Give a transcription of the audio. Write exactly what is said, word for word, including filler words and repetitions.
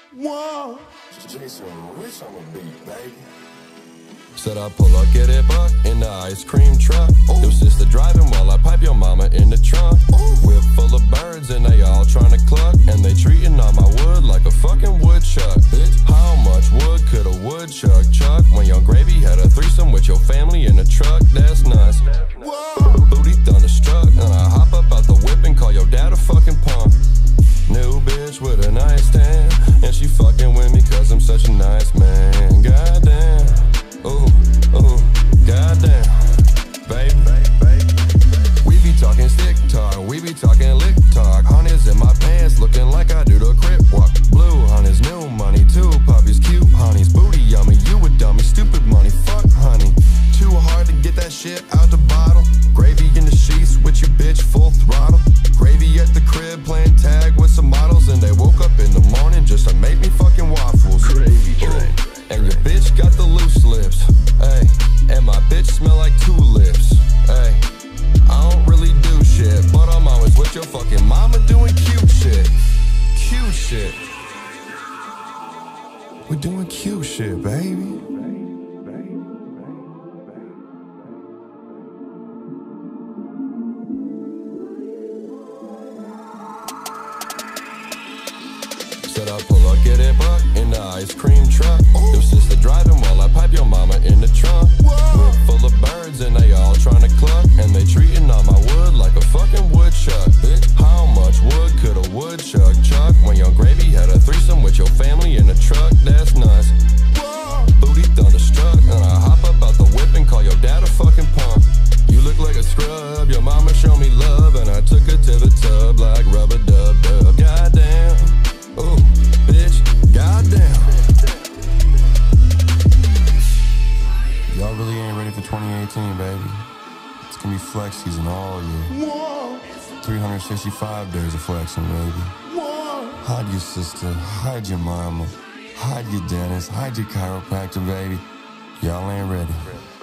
Whoa. Jason Rich on the beat, baby. Said I pull up, get it buck in the ice cream truck. Ooh. Your sister driving while I pipe your mama in the trunk. Ooh. Whip full of birds and they all trying to cluck. And they treating all my wood like a fucking woodchuck. Bitch, how much wood could a woodchuck chuck? When Young Gravy had a threesome with your family in the truck. That's nice. Whoa. Booty thunderstruck. And I hop up out the whip and call your dad a fucking punk. New bitch with a nice tan. And she fucking with me cause I'm such a nice man. Goddamn. Ooh, ooh, goddamn, baby. We be talking stick talk, we be talking lick talk. Honey's in my pants, looking like I do the crip walk. Blue honey's new money, two puppies, cute honey's booty yummy. You a dummy, stupid money, fuck honey. Too hard to get that shit out the bottle. Gravy in the sheets with your bitch full throttle. Gravy at the crib playing tag with some models, and they woke up in the morning just to make me fucking waffles. Gravy train. And your bitch got the loose lips, ayy. And my bitch smell like tulips, ayy. I don't really do shit, but I'm always with your fucking mama doing cute shit. Cute shit. We're doing cute shit, baby. Said I pull up, get it buck in the ice cream truck. Ooh. Your sister driving while I pipe your mama in the trunk. Whip full of birds and they all trying to cluck. And they treating all my wood like a fucking woodchuck. Bitch, how much wood could a woodchuck chuck? When Young Gravy had a threesome with your family in the truck. That's nice. Whoa. Booty thunderstruck. And I hop up out the whip and call your dad a fucking punk. You look like a scrub, your mama showed me love. And I took her to the tub like rubber dub dub. Goddamn. Ooh, bitch, goddamn. Y'all really ain't ready for twenty eighteen, baby. It's gonna be flex season all year. Whoa. three hundred sixty-five days of flexing, baby. Whoa. Hide your sister, hide your mama, hide your dentist, hide your chiropractor, baby. Y'all ain't ready.